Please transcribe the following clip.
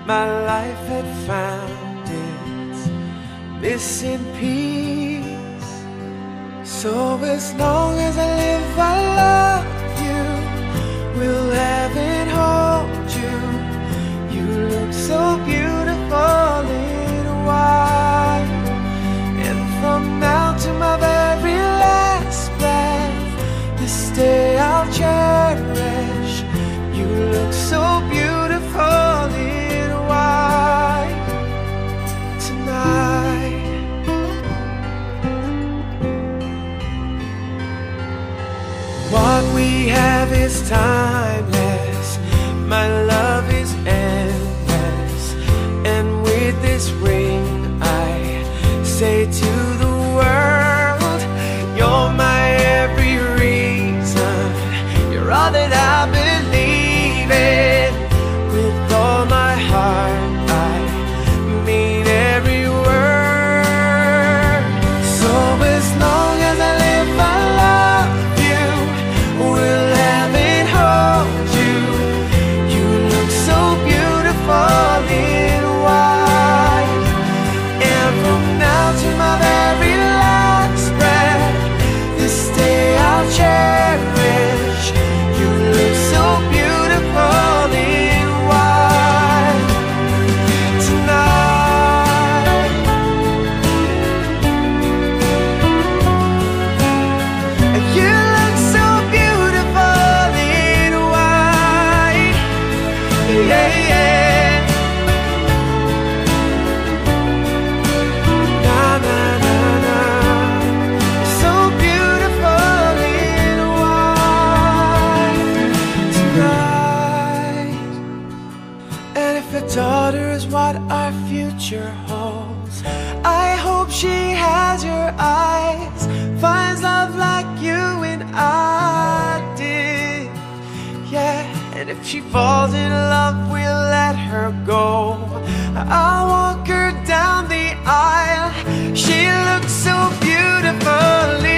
my life had found its missing piece. So as long as I live, I love you, will have and hold you. You look so beautiful in white, and from now to my very last breath, this day I'll cherish. You look so beautiful in white tonight. What we have is timeless, my love is endless, and with this ring I say to the world, you're my every reason, you're all that I believe in. With all my heart I mean every word. So as long as I live, I love you, will have and hold you. You look so beautiful in white, and from now to my very last breath, this day I'll cherish. You look so beautiful in white tonight. You look so beautiful in white, yeah, yeah. Na na na na, so beautiful in white tonight. And if a daughter is what our future holds, I hope she has your eyes, finds love like you and I did, yeah. And if she falls in love, we'll let her go. I'll walk her down the aisle. She looks so beautiful